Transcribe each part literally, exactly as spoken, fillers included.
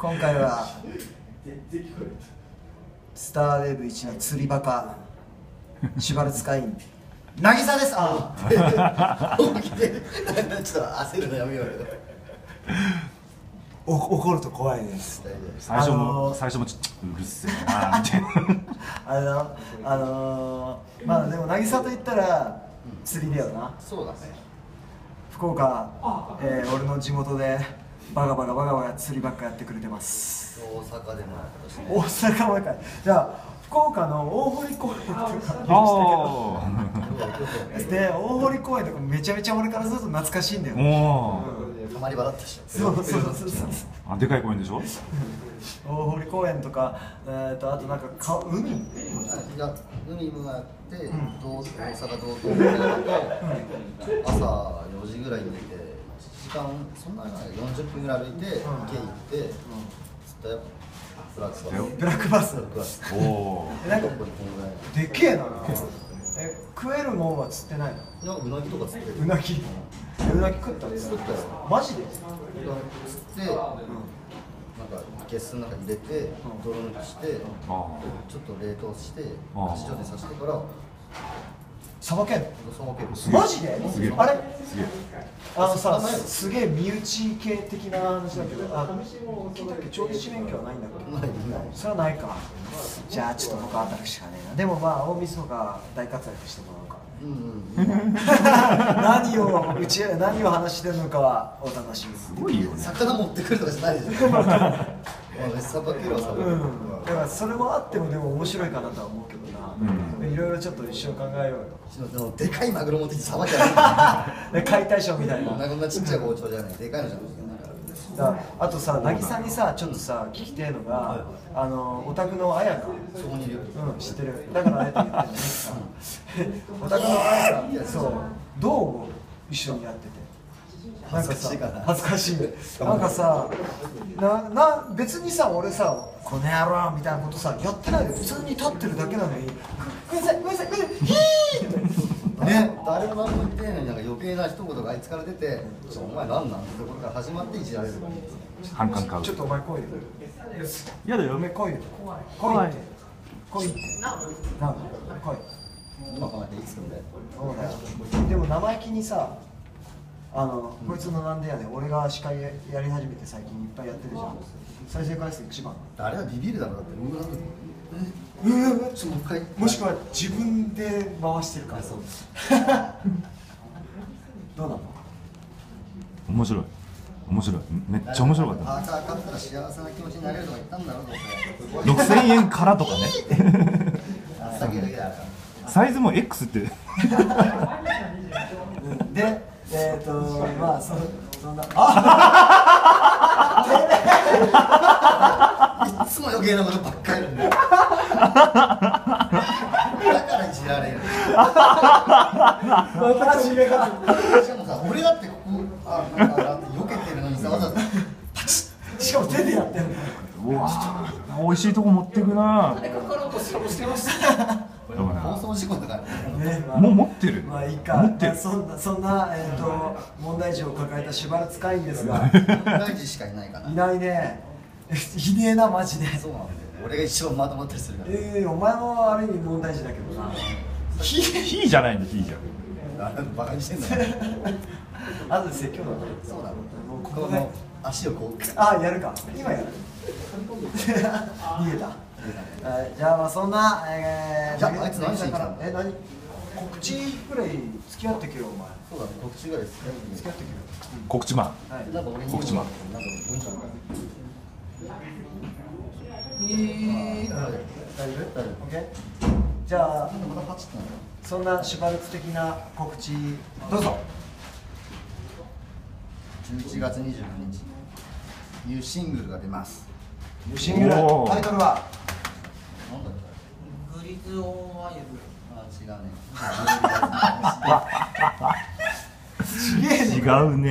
今回はスターウェーブ一の釣りバカシュバルツカイン渚です。ああ本気でちょっと焦るのやめようよ。 お怒ると怖いです。 最初も、あのー、最初もちょっとうるせえなみたいなあれだ、あのー、まあでも渚と言ったら釣りだよな、うん、 そうだね。 福岡、えー、俺の地元でバカバカバカバカ釣りばっかやってくれてます。 大阪でも大阪もかい。じゃあ福岡の大堀公園とか発表したけどで、大堀公園とかめちゃめちゃ俺からすると懐かしいんだよ。 たまり場だったでしょ。 そうそうそうそう。 あ、でかい公園でしょ。 大堀公園とか、えーとあとなんかか海？いや、海もあって、うん、大阪道東で朝よじぐらいに出て、いちじかんそんなよんじゅっぷんぐらい歩いて、池行って、釣ったよ。ブラックバス。 ブラックバス。 おお。 なんかでけえな。え、食えるもんは釣ってないの？ いや、うなぎとか釣ってる。 うなぎ。うなぎ食ったんですか？ 食ったよ。 マジで？ 釣って、なんかケースの中に入れて、泥抜きして、ちょっと冷凍して、八丈にさしてから。 さばけんの？ さばける。 マジで？あれ？あのさ、すげえ身内系的な話だけど、あ、聞いたっけ、調理師免許はないんだっけ？ない、それはないか。じゃあちょっと僕は当たるしかねえな。でもまあ大晦日が大活躍してもらおうか。何をうち何を話してるのかはお楽しみに。 すごいよね。 魚持ってくるとかじゃないでしょ。さばけるはさばける。 だからそれもあってもでも面白いかなとは思うけどな。いろいろちょっと一緒に考えようよ。 でかいマグロ持ってきてさばきゃない。解体ショーみたいな。 こんなちっちゃい包丁じゃない。でかいのじゃない。 あとさ、渚にさ、ちょっとさ、聞きてえのが、あの、お宅の綾香。 そこにいる。 うん、知ってる。だからあえて言ってるんですか。お宅の綾香、そう、どう思う？一緒にやってて。なんかさ、恥ずかしい。なんかさ、な、な、別にさ、俺さ、この野郎みたいなことさ、やってないで、普通に立ってるだけなのに。ごめんなさい、ごめんなさい、ごめんなさい、ヒー。ね、 誰も何も言ってないのになんか余計な一言があいつから出て「お前何なん?」ってところから始まっていじられる。 反感買う。 ちょっとお前来いよ。 やだよ。 お前来いよ。来いって。来いって。な、来い。 今考えていいっすよね。 そうだよ。でも生意気にさ、あの、こいつのなんでやねん、俺が司会やり始めて最近いっぱいやってるじゃん。再生回数一番。 あれはビビるだろうだって。僕なんかうーちょっともう一回。 もしくは自分で回してるから。そうどうなの？ 面白い。面白い。めっちゃ面白かった。 パーカー買ったら幸せな気持ちになれるとか言ったんだろうと思って。 六千円からとかね。サイズも エックス って。 で、えっとまあそそんな。 いつも余計なことばっかりだからいじられる。 私がしかもさ、俺だってここあなんか避けてるのにさ、わざわざパチッ、 しかも手でやってるの。 うわー、美味しいとこ持ってくな。 放送事故だからね。 もう持ってる。 まあいいか。そんなそんなえっと問題児を抱えたシュバルツカインですが、 問題児しかいないかな。 いないね。いねえなマジで。 そうなんだよ。俺が一番まとまったりするから。 ええ、お前もある意味問題児だけどな。 ひひじゃないんだ、ひじゃ。 バカにしてんだよ。 あとで説教だな。 そうだろ。 もうここで足をこう。 あ、やるか。今やる。逃げた。じゃあまあそんな、えー、 じゃああいつ何しに来たの？ え、何？告知ぐらい付き合ってけよお前。 そうだね、告知ぐらいですね。 付き合ってけよ。 告知マン。 はい。 なんか俺に告知マン。 なんか文章が。 えー、大丈夫？大丈夫？オッケー。じゃあまだパチッとなの？ そんなシュバルツ的な告知どうぞ。 じゅういちがつにじゅうくにち、ニューシングルが出ます。 ニューシングルタイトルは？ なんだっけ？ グリズオンワイル。 あ、違うね。 すげえね。 違うね。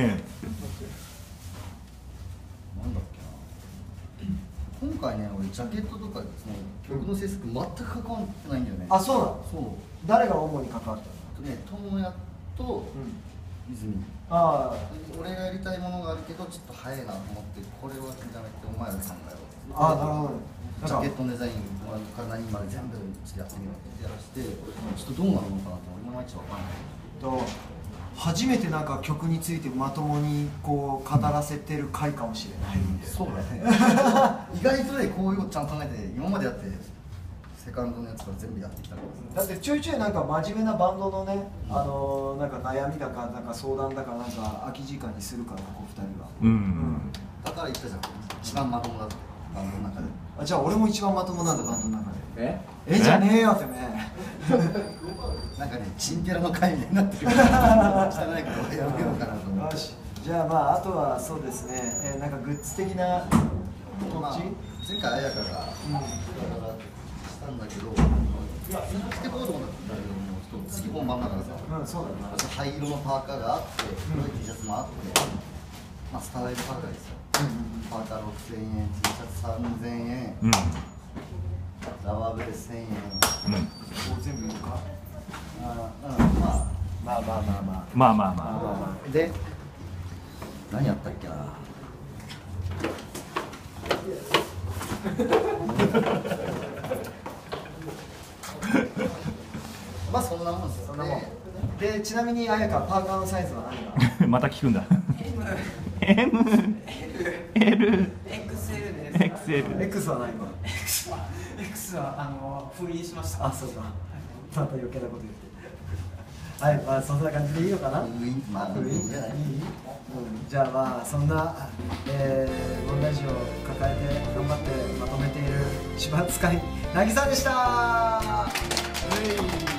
なんだっけな。今回ね、俺ジャケットとかその曲の制作全く関わってないんだよね。 あ、そうなの？ そう。 誰が主に関わったの？ とね、友也と、 泉あ俺がやりたいものがあるけどちょっと早いなと思ってこれはじゃなくてお前らで考えろああなるほどジャケットのデザインから何まで全部ちょっとやってみようってやらせてちょっとどうなるのかなって俺もいまいちわかんないと初めてなんか曲についてまともにこう語らせてる回かもしれない、 そうだね意外とねこういうことちゃんと考えて今までやってセカンドのやつから全部やってきたからだってちょいちょいなんか真面目なバンドのね、あのー、なんか悩みだかなんか相談だかなんか空き時間にするからここふたりは、 うん、うん、 だから言ったじゃん一番まともだってバンドの中であじゃあ俺も一番まともなんだバンドの中でええじゃねえよってねなんかねチンピラの会みたいになってるから汚いからやめようかなと思ってよしじゃあまああとはそうですね、えー、なんかグッズ的なこっち、 前回綾香がしたんだけど、いや着てこうと思ったんだけどもちょっと次本番だからさ、 うんそうだな灰色のパーカーがあって黒い T シャツもあってまあスタイルパーカーですよ、パーカーろくせんえん T シャツさんぜんえん、 うん、 ラバーベルせんえん、 うん、 こう全部いるかあうんまあまあまあまあまあまあまあまあまあまあで何やったっけなまあそんなもんですよそんなもんでちなみに綾香パーカーのサイズは何がまた聞くんだ エム エル エックスエル です エックスエル X は何が X はあの封印しました。 あそうかまた余計なこと言ってはいまあそんな感じでいいのかなまあいいんじゃないいい、うん、じゃあまあそんな、えー、問題児を抱えて頑張ってまとめている芝使いなぎさんでした。